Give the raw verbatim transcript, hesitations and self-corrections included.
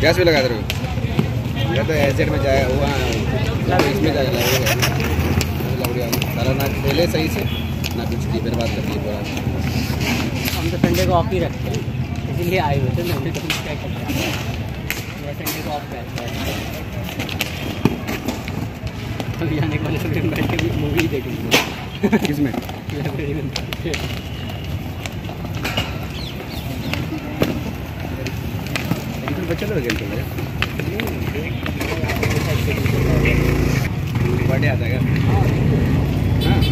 Gas भी लगा दे रहे हो? मेरा तो एसिड में जाए वहाँ इसमें जाए सारा ना खेले सही से ना कुछ की फिर बात करती है पूरा। हम तो संडे को ऑफ ही रखते हैं इसीलिए आए हुए थे। मैं तो क्या करता है संडे को ऑफ रहता है। तो जाने के बाद फिर बैठ के मूवी देखेंगे। किसमें? लाइब्रेरी में। बच्चे लोग गेम खेल रहे बर्थडे आता है क्या? हाँ